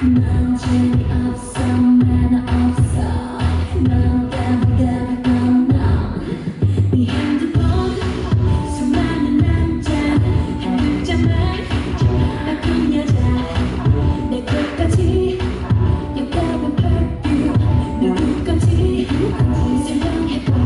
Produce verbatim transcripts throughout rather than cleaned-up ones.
넌 재미없어 매너 없어 넌 따분따분 넌넌 네 핸드폰 수많은 남자 한 글자만 아픈 여자 내 것까지 예뻐본 perfume 누구 건지 설명해봐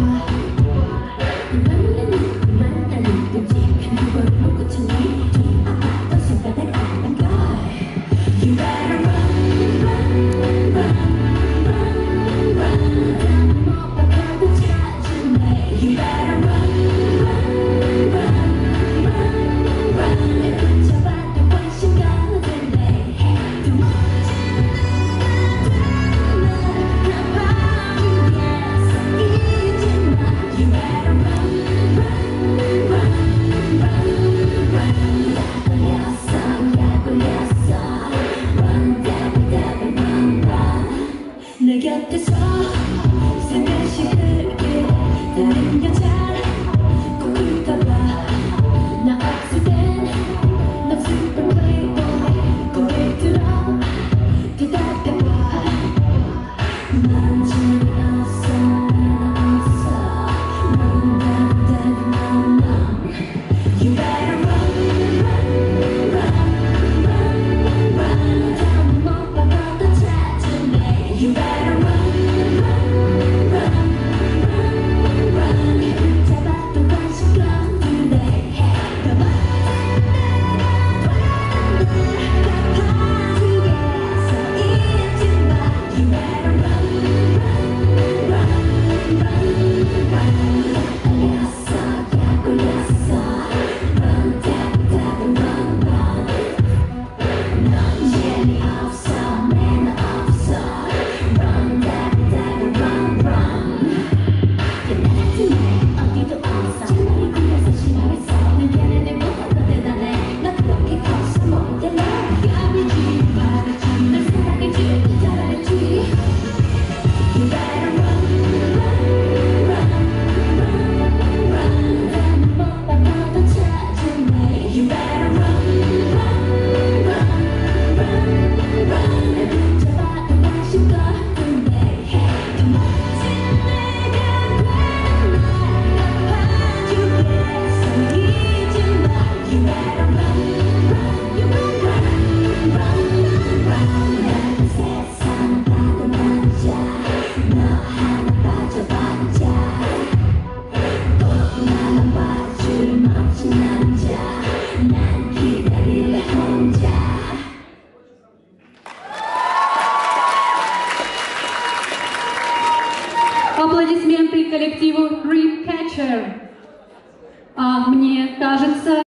만나는 만나는 끔찍한 그걸 보고 찾니 또 손바닥 아픈 걸 You better run, run, run, run, run 못 바꿔도 찾을래 You better run, run, run, run, run 내 붙잡아도 관심 가질래 또 멋진 내가 되는 날 바위에서 잊지마 You better run, run, run, run, run 약 걸렸어 약 걸렸어 내 곁에서 살며시 흐르게 다른 여자 꼭 울까봐 나 없을 땐 넌 super playboy 고개 들어 대답해봐 넌 재미없어 난 없어 넌 다른 넌 넌 You better run, run, run, run, run 다음 못 바꿔도 찾을래 You better run, run, run, run, run 잡아도 관심 가질래 더 멋진 내가 되는 날 바위에서 잊지마 You better run, run, run, run, run 약 걸렸어 약 걸렸어 Run, tap, tap, run, run 넌 재미없어 매너 없어 Run, tap, tap, run, run 나 같은 애 어디도 없어 차라리 굴려서 싫어했어 난 걔네들 보다 더 대단해 나 그렇게 커서 모델로 야비지 바라지 널 사랑해주길 잘알지 You better run, run, run, run, run 나는 못 바꿔도 찾을래 You better run, run, run, run, run 날 붙잡아도 관심 거둘래 더 멋진 내가 되는 날 봐주겠어 잊지마 You better run, run, you better run, run, run 나는 세상 봐도 남자 너 하나 빠져봤자 꼭 나만 봐줄 멋진 남자 난 기다릴래 혼자 Аплодисменты коллективу Dreamcatcher. А, мне кажется...